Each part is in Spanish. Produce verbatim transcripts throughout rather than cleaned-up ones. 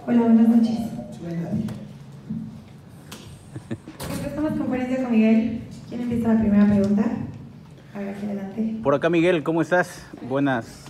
Hola, buenas noches. No hay nadie. Estamos en conferencia con Miguel. ¿Quién empieza la primera pregunta? A ver, aquí adelante. Por acá, Miguel, ¿cómo estás? Buenas,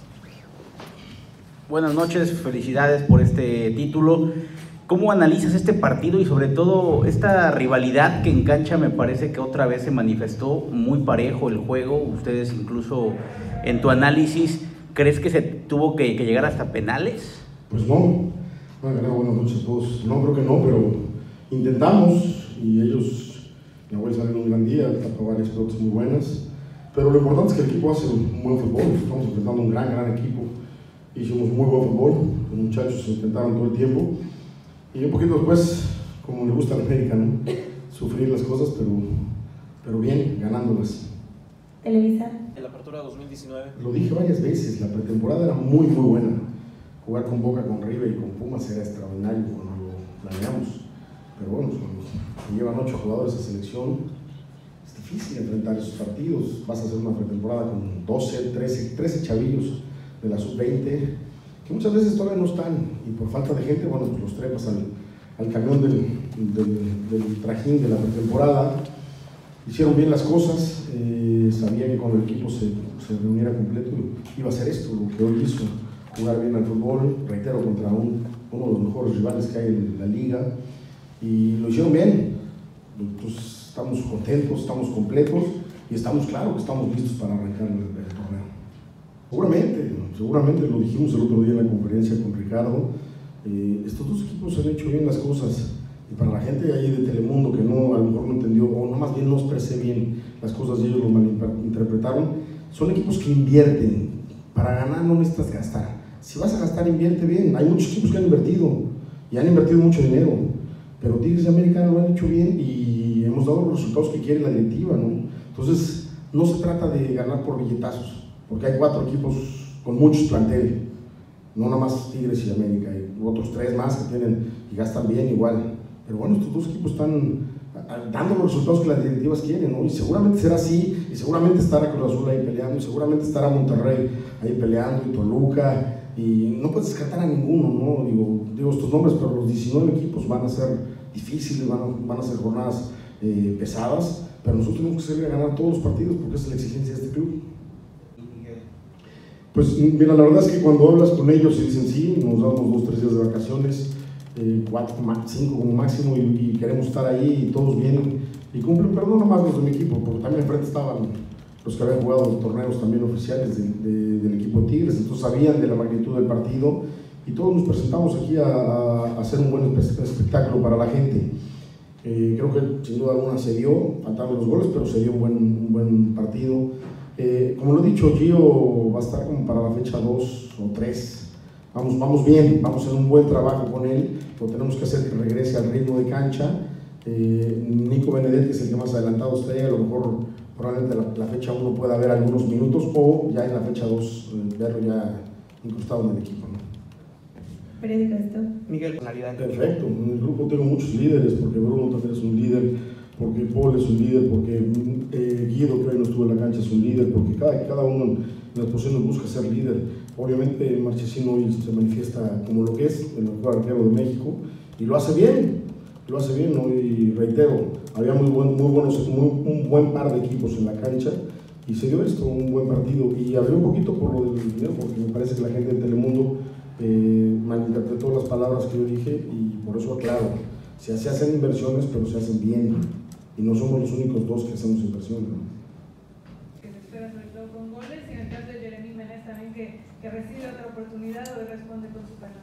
buenas noches, felicidades por este título. ¿Cómo analizas este partido y sobre todo esta rivalidad que en cancha me parece que otra vez se manifestó muy parejo el juego? Ustedes incluso en tu análisis, ¿crees que se tuvo que, que llegar hasta penales? Pues no, bueno, buenas noches a todos. No, creo que no, pero intentamos y ellos, la voy a salir un gran día, tapó varias pelotas muy buenas. Pero lo importante es que el equipo hace un buen fútbol, estamos enfrentando un gran, gran equipo. Hicimos muy buen fútbol, los muchachos se intentaron todo el tiempo. Y un poquito después, como le gusta a la América, ¿no? Sufrir las cosas, pero, pero bien, ganándolas. Televisa. En la apertura dos mil diecinueve. Lo dije varias veces, la pretemporada era muy, muy buena. Jugar con Boca, con River y con Pumas era extraordinario cuando lo planeamos. Pero bueno, cuando llevan ocho jugadores a selección, es difícil enfrentar esos partidos. Vas a hacer una pretemporada con doce, trece, trece chavillos de la sub veinte, que muchas veces todavía no están, y por falta de gente, bueno, pues los trepas al, al camión del, del, del trajín de la pretemporada. Hicieron bien las cosas, eh, sabían que cuando el equipo se, se reuniera completo iba a ser esto, lo que hoy hizo, jugar bien al fútbol, reitero, contra un, uno de los mejores rivales que hay en la liga, y lo hicieron bien. Entonces estamos contentos, estamos completos, y estamos claros que estamos listos para arrancar el, el torneo. Seguramente, seguramente lo dijimos el otro día en la conferencia con Ricardo, eh, estos dos equipos han hecho bien las cosas, y para la gente ahí de Telemundo que no, a lo mejor no entendió, o no, más bien no expresé bien las cosas y ellos lo malinterpretaron, son equipos que invierten. Para ganar no necesitas gastar, si vas a gastar invierte bien. Hay muchos equipos que han invertido y han invertido mucho dinero, pero Tigres de América lo han hecho bien y hemos dado los resultados que quiere la directiva, ¿no? Entonces no se trata de ganar por billetazos, porque hay cuatro equipos con muchos plantel, no nada más Tigres y América, hay otros tres más que tienen y gastan bien igual. Pero bueno, estos dos equipos están dando los resultados que las directivas quieren, ¿no? Y seguramente será así, y seguramente estará Cruz Azul ahí peleando, y seguramente estará Monterrey ahí peleando, y Toluca, y no puedes descartar a ninguno, ¿no? Digo, digo estos nombres, pero los diecinueve equipos van a ser difíciles, van a, van a ser jornadas eh, pesadas, pero nosotros tenemos que salir a ganar todos los partidos porque esa es la exigencia de este club. Pues mira, la verdad es que cuando hablas con ellos y dicen sí, nos damos dos, tres días de vacaciones, eh, cuatro, cinco como máximo, y, y queremos estar ahí y todos vienen y cumplen, pero no nomás los de mi equipo, porque también enfrente estaban los que habían jugado torneos también oficiales de, de, del equipo de Tigres, entonces sabían de la magnitud del partido y todos nos presentamos aquí a, a, a hacer un buen espectáculo para la gente. Eh, creo que sin duda alguna se dio, faltaron los goles, pero se dio un buen, un buen partido. Eh, como lo he dicho, Gio va a estar como para la fecha dos o tres. Vamos, vamos bien, vamos a hacer un buen trabajo con él, lo tenemos que hacer que regrese al ritmo de cancha. Eh, Nico Benedetti es el que más adelantado esté, a lo mejor probablemente la, la fecha uno pueda haber algunos minutos, o ya en la fecha dos eh, verlo ya incrustado en el equipo, ¿no? Periódico esto. Miguel, personalidad. Perfecto, en el grupo tengo muchos líderes, porque Bruno también es un líder, porque Paul es un líder, porque eh, Guido, que hoy no estuvo en la cancha, es un líder, porque cada, cada uno en las posiciones busca ser líder. Obviamente Marchesín hoy se manifiesta como lo que es, el mejor arquero de México, y lo hace bien, lo hace bien, ¿no? Y reitero, había muy, buen, muy buenos, muy, un buen par de equipos en la cancha, y se dio esto, un buen partido, y hablé un poquito por lo del dinero, porque me parece que la gente de Telemundo eh, malinterpretó las palabras que yo dije, y por eso aclaro, se, se hacen inversiones, pero se hacen bien, y no somos los únicos dos que hacemos inversiones, ¿no? Que se espera sobre todo con goles, y en el caso de Jeremy Menez también que, que recibe otra oportunidad o responde con su penal.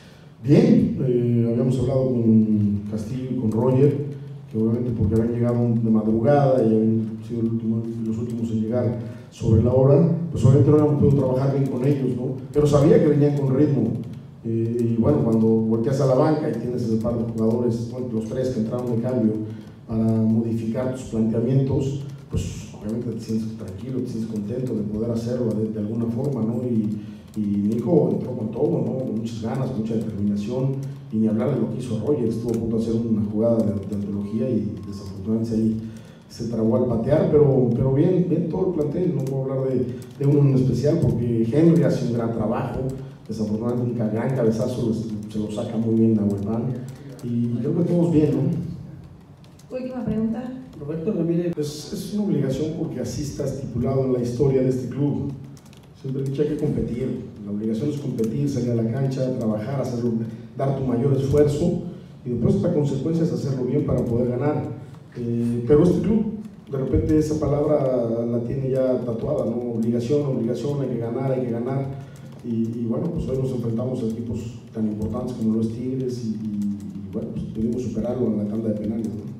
Bien, eh, habíamos hablado con Castillo y con Roger, que obviamente porque habían llegado de madrugada y habían sido el último, los últimos en llegar sobre la hora, pues obviamente no habíamos podido trabajar bien con ellos, ¿no? Pero sabía que venían con ritmo. Eh, y bueno, cuando volteas a la banca y tienes ese par de jugadores, bueno, los tres que entraron de cambio para modificar tus planteamientos, pues obviamente te sientes tranquilo, te sientes contento de poder hacerlo de, de alguna forma, ¿no? Y, y Nico entró con todo, ¿no? Con muchas ganas, con mucha determinación, y ni hablar de lo que hizo Roger, estuvo a punto de hacer una jugada de, de antología y desafortunadamente ahí se trabó al patear, pero, pero bien, bien todo el plantel, no puedo hablar de, de uno en especial porque Henry hace un gran trabajo, desafortunadamente un gran cabezazo se lo saca muy bien Nahuel Pan, y creo que todos bien, ¿no? Última pregunta. Roberto Ramírez, es, es una obligación porque así está estipulado en la historia de este club. Siempre he dicho, hay que competir. La obligación es competir, salir a la cancha, trabajar, hacerlo, dar tu mayor esfuerzo, y después la consecuencia es hacerlo bien para poder ganar. Eh, pero este club, de repente esa palabra la tiene ya tatuada, ¿no? Obligación, obligación, hay que ganar, hay que ganar. Y, y bueno, pues hoy nos enfrentamos a equipos tan importantes como los Tigres, y, y, y bueno, pues pudimos superarlo en la tanda de penales, ¿no?